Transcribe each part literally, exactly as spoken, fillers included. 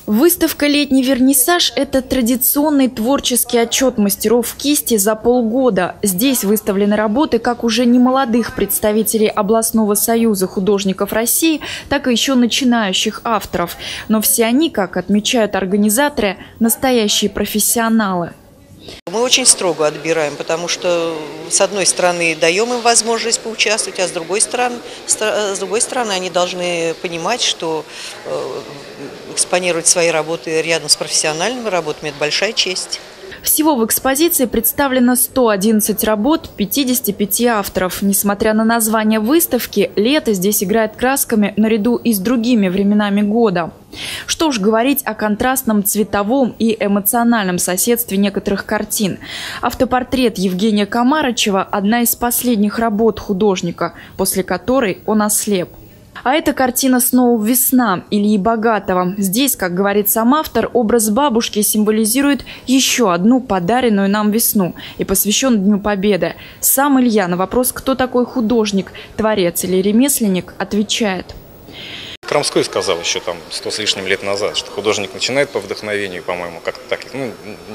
Выставка «Летний вернисаж» – это традиционный творческий отчет мастеров кисти за полгода. Здесь выставлены работы как уже немолодых представителей областного союза художников России, так и еще начинающих авторов. Но все они, как отмечают организаторы, настоящие профессионалы. Мы очень строго отбираем, потому что с одной стороны даем им возможность поучаствовать, а с другой стороны, с другой стороны они должны понимать, что экспонировать свои работы рядом с профессиональными работами – это большая честь. Всего в экспозиции представлено сто одиннадцать работ пятидесяти пяти авторов. Несмотря на название выставки, лето здесь играет красками наряду и с другими временами года. Что уж говорить о контрастном цветовом и эмоциональном соседстве некоторых картин. Автопортрет Евгения Комарычева – одна из последних работ художника, после которой он ослеп. А эта картина «Снова весна» Ильи Богатова. Здесь, как говорит сам автор, образ бабушки символизирует еще одну подаренную нам весну и посвящен Дню Победы. Сам Илья на вопрос, кто такой художник, творец или ремесленник, отвечает. Крамской сказал еще там сто с лишним лет назад, что художник начинает по вдохновению, по-моему, как-то так, ну,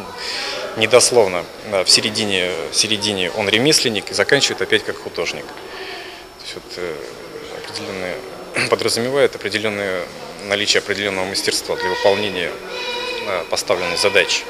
недословно, да, в середине, в середине он ремесленник и заканчивает опять как художник. То есть вот, определенные, подразумевает определенное наличие определенного мастерства для выполнения поставленной задачи.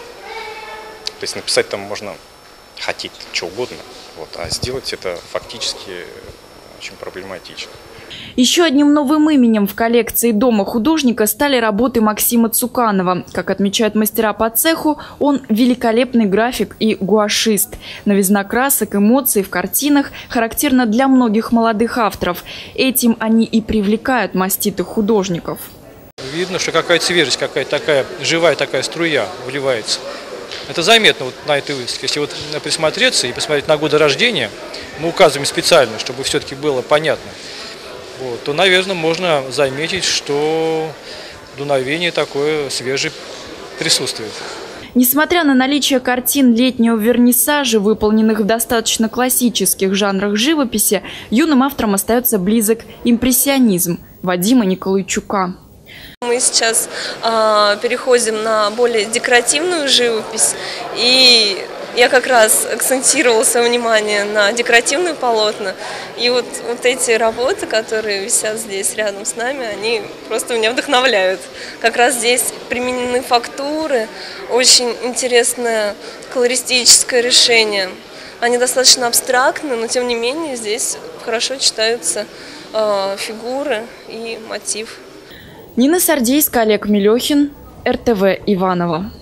То есть написать там можно хотеть что угодно, вот, а сделать это фактически очень проблематично. Еще одним новым именем в коллекции Дома художника стали работы Максима Цуканова. Как отмечают мастера по цеху, он великолепный график и гуашист. Новизна красок, эмоций в картинах характерна для многих молодых авторов. Этим они и привлекают маститых художников. Видно, что какая-то свежесть, какая-то такая живая такая струя вливается. Это заметно вот на этой выставке. Если вот присмотреться и посмотреть на годы рождения, мы указываем специально, чтобы все-таки было понятно. Вот, то, наверное, можно заметить, что дуновение такое свежее присутствует. Несмотря на наличие картин летнего вернисажа, выполненных в достаточно классических жанрах живописи, юным авторам остается близок импрессионизм Вадима Николайчука. Мы сейчас э, переходим на более декоративную живопись, и я как раз акцентировала свое внимание на декоративные полотна. И вот, вот эти работы, которые висят здесь рядом с нами, они просто меня вдохновляют. Как раз здесь применены фактуры, очень интересное колористическое решение. Они достаточно абстрактны, но тем не менее здесь хорошо читаются э, фигуры и мотив. Нина Сардейская, Олег Мелехин, эр тэ вэ Иваново.